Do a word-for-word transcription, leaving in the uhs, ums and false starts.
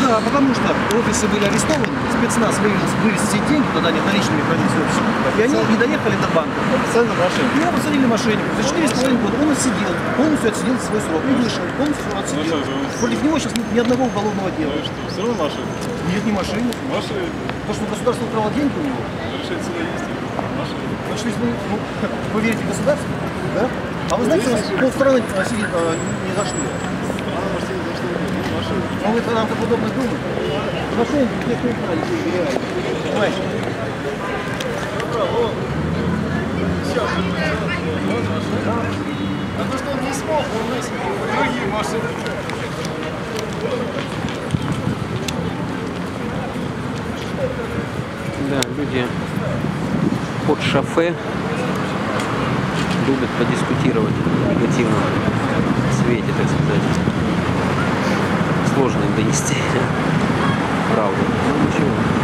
Да, потому что офисы были арестованы, спецназ вывез, вывез все деньги, туда нет наличными хранить офисы. И они не доехали до банка. Официально мошенник. Его посадили мошенников. За четыре с половиной года он отсидел, полностью отсидел свой срок. И вышел, полностью отсидел. Против него сейчас нет ни одного уголовного дела. Ну и что, все равно мошенник? Нет, не мошенник. Мошенник. То, что государство украло деньги у него. Решение суда есть. Мошенник. Значит, если вы, ну, вы верите государству, да? А вы знаете, у нас полстраны сидит а, ни за что. Она может сидеть за что угодно. Мошенник. Ну вы нам так удобно думать. Мошенники, те, кто их правильно доверяет. Понимаешь? А то, что он не смог, он не смог. Другие машины. Да, люди под шофе любят подискутировать в негативном свете, так сказать. Сложно им донести правду. Ну, ничего.